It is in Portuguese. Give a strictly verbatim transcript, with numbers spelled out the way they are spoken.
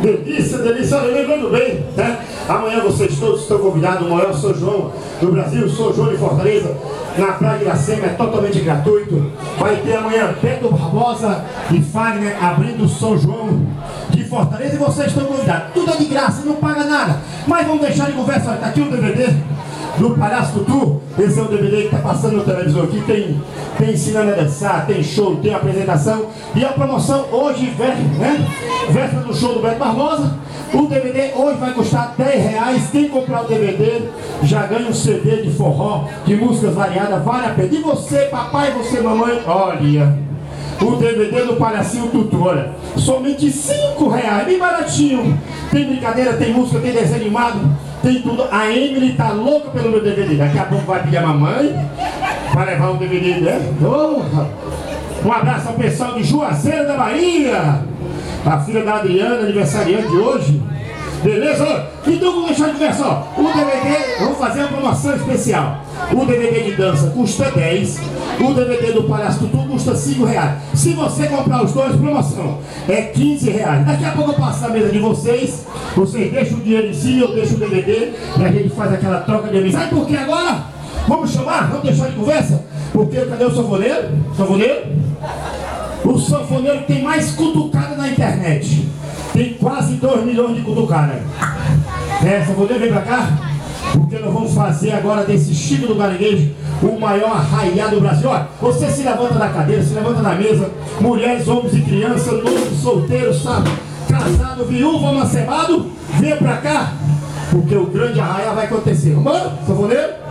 Delícia, delícia, olha, lembrando bem, né? Amanhã vocês todos estão convidados, o maior São João do Brasil, São João de Fortaleza, na Praia de Iracema, é totalmente gratuito. Vai ter amanhã Beto Barbosa e Fagner abrindo o São João de Fortaleza e vocês estão convidados. Tudo é de graça, não paga nada. Mas vamos deixar de conversa, olha, tá aqui um D V D do Palhaço Tutu. Esse é o D V D que está passando no televisor aqui. Tem, tem ensinando a dançar, tem show, tem apresentação. E a promoção hoje, né? Véspera do show do Beto Barbosa. O D V D hoje vai custar dez reais. Quem comprar o D V D já ganha um C D de forró, de músicas variadas, vale a pena. E você, papai, você, mamãe, olha, o D V D do Palhacinho Tutu, olha, somente cinco reais, bem baratinho. Tem brincadeira, tem música, tem desenho animado, tem tudo. A Emily tá louca pelo meu D V D. Daqui a pouco vai pedir a mamãe para levar o D V D dela. Oh, um abraço ao pessoal de Juazeiro da Bahia, a filha da Adriana, aniversariante de hoje. Beleza? Então vamos deixar de conversa, ó. O D V D, vamos fazer uma promoção especial. O D V D de dança custa dez. O D V D do Palhaço Tutu custa cinco reais. Se você comprar os dois, promoção é quinze reais. Daqui a pouco eu passo na mesa de vocês. Vocês deixam o dinheiro em cima, eu deixo o D V D e a gente faz aquela troca de amizade. Sabe por que agora? Vamos chamar? Vamos deixar de conversa? Porque cadê o sanfoneiro? Sanfoneiro? O sanfoneiro que tem mais cutucada na internet. Tem quase dois milhões de cutucadas. É, sanfoneiro, vem pra cá. Porque nós vamos fazer agora desse Chico do Galinguejo o maior arraiado do Brasil. Olha, você se levanta da cadeira, se levanta da mesa. Mulheres, homens e crianças, novo, solteiro, sabe? Casado, viúvo, amancebado. Vem pra cá. Porque o grande arraial vai acontecer. Vamos, sanfoneiro?